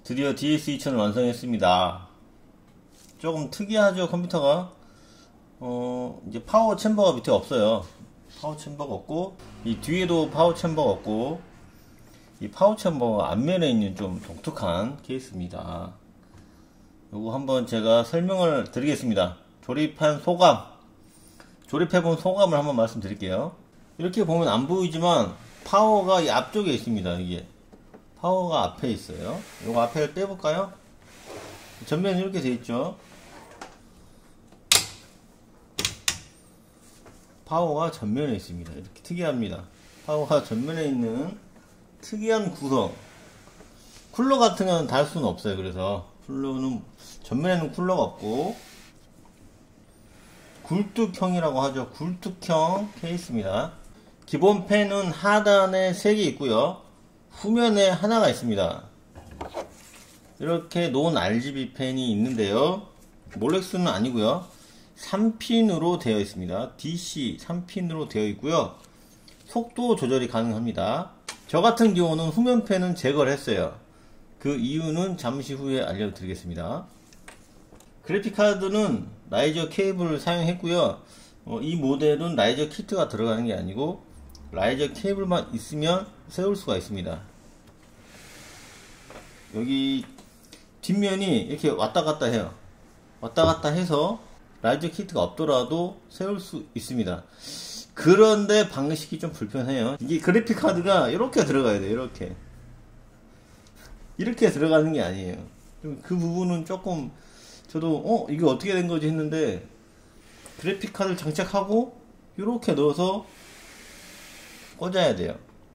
드디어 DS2000을 완성했습니다. 조금 특이하죠, 컴퓨터가. 이제 파워 챔버가 밑에 없어요. 파워 챔버가 없고, 이 뒤에도 파워 챔버가 없고, 이 파워 챔버가 앞면에 있는 좀 독특한 케이스입니다. 요거 한번 제가 설명을 드리겠습니다. 조립해본 소감을 한번 말씀드릴게요. 이렇게 보면 안 보이지만 파워가 이 앞쪽에 있습니다. 이게 파워가 앞에 있어요. 요거 앞에 빼볼까요? 전면이 이렇게 돼 있죠. 파워가 전면에 있습니다. 이렇게 특이합니다. 파워가 전면에 있는 특이한 구성. 쿨러 같은 건 달 수는 없어요. 그래서 쿨러는 전면에는 쿨러가 없고 굴뚝형이라고 하죠. 굴뚝형 케이스입니다. 기본 팬은 하단에 3개 있고요. 후면에 하나가 있습니다. 이렇게 논 RGB 팬이 있는데요. 몰렉스는 아니고요. 3핀으로 되어 있습니다. DC 3핀으로 되어 있고요. 속도 조절이 가능합니다. 저 같은 경우는 후면 팬은 제거를 했어요. 그 이유는 잠시 후에 알려드리겠습니다. 그래픽카드는 라이저 케이블을 사용했고요. 이 모델은 라이저 키트가 들어가는 게 아니고 라이저 케이블만 있으면 세울 수가 있습니다. 여기 뒷면이 이렇게 왔다 갔다 해요. 왔다 갔다 해서 라이저 키트가 없더라도 세울 수 있습니다. 그런데 방식이 좀 불편해요. 이게 그래픽카드가 이렇게 들어가야 돼요. 이렇게 들어가는 게 아니에요. 좀 그 부분은 조금 저도 이게 어떻게 된 거지 했는데 그래픽카드를 장착하고 이렇게 넣어서 꽂아야 돼요.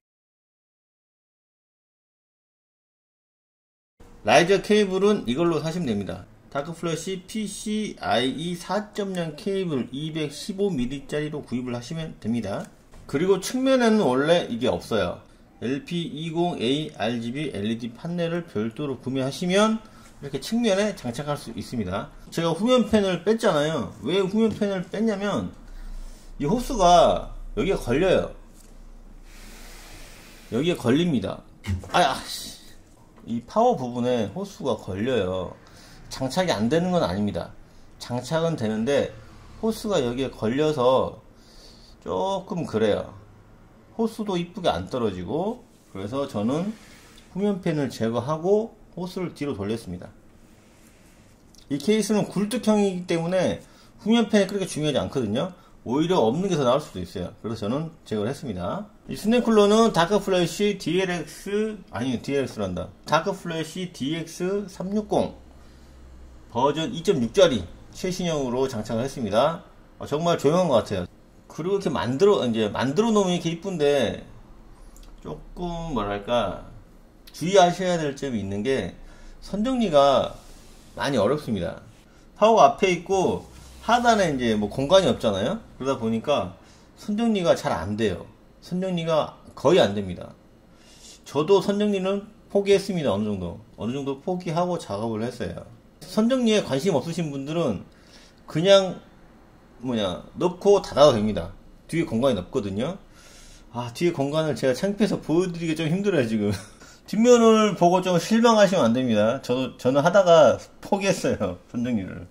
라이저 케이블은 이걸로 사시면 됩니다. 다크플래시 PCIe 4.0 케이블 215mm 짜리로 구입을 하시면 됩니다. 그리고 측면에는 원래 이게 없어요. LP20A RGB LED 판넬을 별도로 구매하시면 이렇게 측면에 장착할 수 있습니다. 제가 후면 팬을 뺐잖아요. 왜 후면 팬을 뺐냐면 이 호스가 여기에 걸려요. 여기에 걸립니다. 이 파워 부분에 호스가 걸려요. 장착이 안 되는 건 아닙니다. 장착은 되는데 호스가 여기에 걸려서 조금 그래요. 호스도 이쁘게 안 떨어지고, 그래서 저는 후면 팬을 제거하고 호스를 뒤로 돌렸습니다. 이 케이스는 굴뚝형이기 때문에 후면 팬이 그렇게 중요하지 않거든요. 오히려 없는 게 더 나을 수도 있어요. 그래서 저는 제거를 했습니다. 이 스냅쿨러는 다크플래시 다크플래시 DX360 버전 2.6짜리 최신형으로 장착을 했습니다. 정말 조용한 것 같아요. 그리고 이렇게 만들어 놓으면 이렇게 이쁜데 조금 뭐랄까 주의하셔야 될 점이 있는 게 선정리가 많이 어렵습니다. 파워가 앞에 있고 하단에 이제 뭐 공간이 없잖아요. 그러다 보니까 선정리가 잘 안 돼요. 선정리가 거의 안 됩니다. 저도 선정리는 포기했습니다. 어느 정도 포기하고 작업을 했어요. 선정리에 관심 없으신 분들은 그냥 넣고 닫아도 됩니다. 뒤에 공간이 없거든요. 뒤에 공간을 제가 창피해서 보여드리기 좀 힘들어요, 지금. 뒷면을 보고 좀 실망하시면 안 됩니다. 저는 하다가 포기했어요, 선정리를.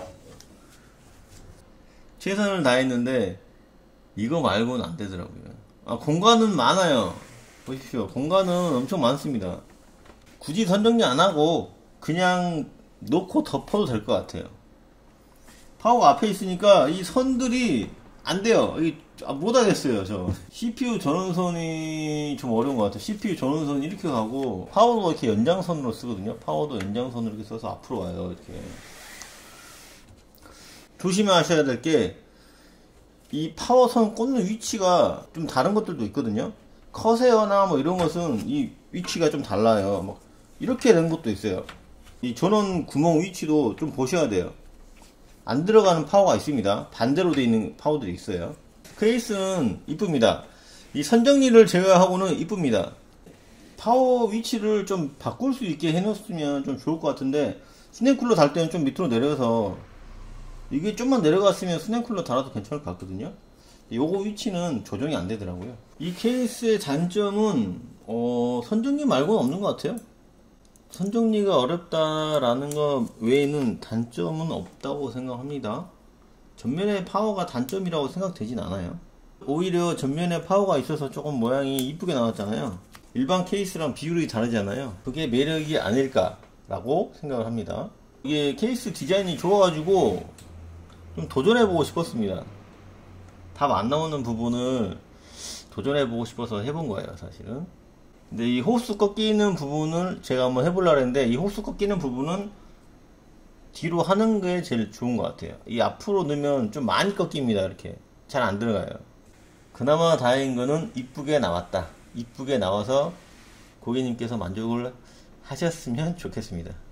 최선을 다했는데, 이거 말고는 안 되더라고요. 공간은 많아요. 보십시오. 공간은 엄청 많습니다. 굳이 선정리 안 하고, 그냥 놓고 덮어도 될 것 같아요. 파워가 앞에 있으니까 이 선들이 안 돼요. 못하겠어요, 저. CPU 전원선이 좀 어려운 것 같아요. CPU 전원선이 이렇게 가고, 파워도 이렇게 연장선으로 쓰거든요. 파워도 연장선으로 이렇게 써서 앞으로 와요, 이렇게. 조심하셔야 될 게, 이 파워선 꽂는 위치가 좀 다른 것들도 있거든요. 커세어나 뭐 이런 것은 이 위치가 좀 달라요. 이렇게 된 것도 있어요. 이 전원 구멍 위치도 좀 보셔야 돼요. 안 들어가는 파워가 있습니다. 반대로 되어 있는 파워들이 있어요. 케이스는 이쁩니다. 이 선정리를 제외하고는 이쁩니다. 파워 위치를 좀 바꿀 수 있게 해놓았으면 좀 좋을 것 같은데, 스냅쿨러 달 때는 좀 밑으로 내려가서 이게 좀만 내려갔으면 스냅쿨러 달아도 괜찮을 것 같거든요. 요거 위치는 조정이 안 되더라고요. 이 케이스의 단점은 선정리 말고는 없는 것 같아요. 선정리가 어렵다라는 것 외에는 단점은 없다고 생각합니다. 전면의 파워가 단점이라고 생각되진 않아요. 오히려 전면에 파워가 있어서 조금 모양이 이쁘게 나왔잖아요. 일반 케이스랑 비율이 다르잖아요. 그게 매력이 아닐까라고 생각을 합니다. 이게 케이스 디자인이 좋아가지고 좀 도전해보고 싶었습니다. 답 안 나오는 부분을 도전해보고 싶어서 해본 거예요, 사실은. 근데 이 호스 꺾이는 부분을 제가 한번 해보려고 했는데, 이 호스 꺾이는 부분은 뒤로 하는 게 제일 좋은 것 같아요. 이 앞으로 넣으면 좀 많이 꺾입니다. 이렇게 잘 안 들어가요. 그나마 다행인 거는 이쁘게 나왔다. 이쁘게 나와서 고객님께서 만족을 하셨으면 좋겠습니다.